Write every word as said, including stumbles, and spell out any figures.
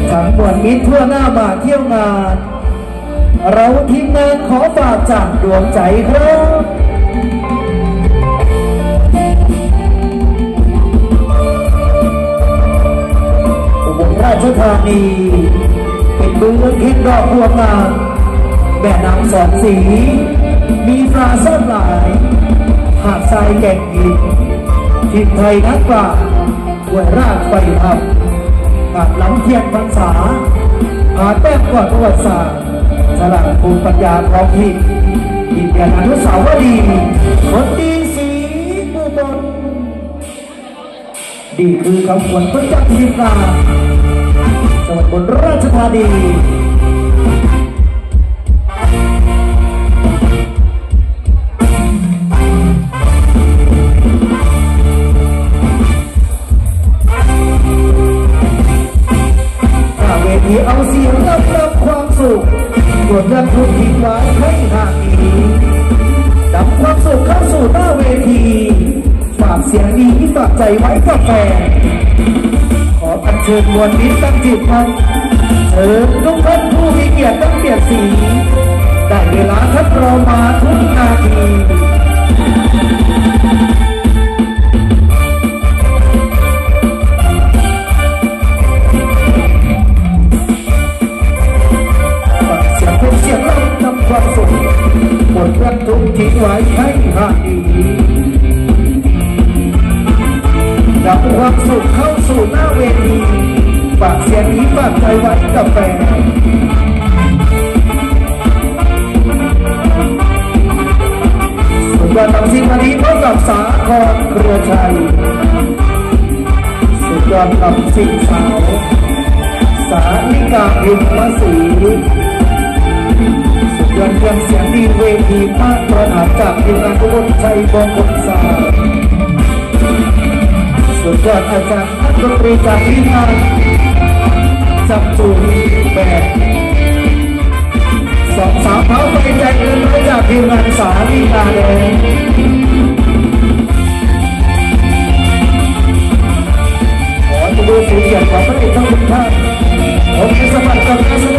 ทั้งมวลมิตรทั่วหน้ามาเที่ยวงานเราทีมงานขอฝากจากดวงใจครับอุบลราชธานีเป็นเมืองทิพย์ดอกบัวงามแม่น้ำสองสีมีปลาซ่อนหลายหาดทรายแก่งหินทิพย์ไทยนักปราชญ์ห้วยรากไปทำกับล้ำเทียนพรรษาหาแต้มก่อนประวัติศาสตร์ฉลาดภูมิปัญญาท้องถิ่นดินแดนอนุสาวรีย์คนดีสีอุบลดีคือคำขวัญประจำทีมงานจังหวัดอุบลราชธานีที่เอาเสียงรับรับความสุขกดดันทุกทีไว้ให้ห่างหนีดับความสุขเข้าสู่หน้าเวทีฝากเสียงดีฝากใจไว้กับแฟนขออัญเชิญมวลมิตรตั้งจิตมั่นเชิญทุกท่านผู้มีเกียรติตั้งเกียรติสีได้เวลาคัดรอมาทุกนาทีความสุขหมดรักทุกทิ้งไว้ให้ห่างดีดับความสุขเข้าสู่หน้าเวทีฝากเสียงนี้ฝากใจไว้กับแฟนสุดยอดนำสิ่งวันนี้พบกับสาครเครือชัยสุดยอดนำสิ่งสาวสาลิกาพิมพ์วสียอดเยี่ยมเสียงดีเวทีมากประหารจากทีมงานทุกคนใจบงคนสาสุดยอดอาจารย์นักดนตรีจากทีมงานจับจูแบกสองสามเท้าไปใจเงินไว้จากทีมงานสาลีนาแดงขอจะดูสีเกียรติของพระเอกทั้งทุกท่านผมจะสมัครกับการแสดง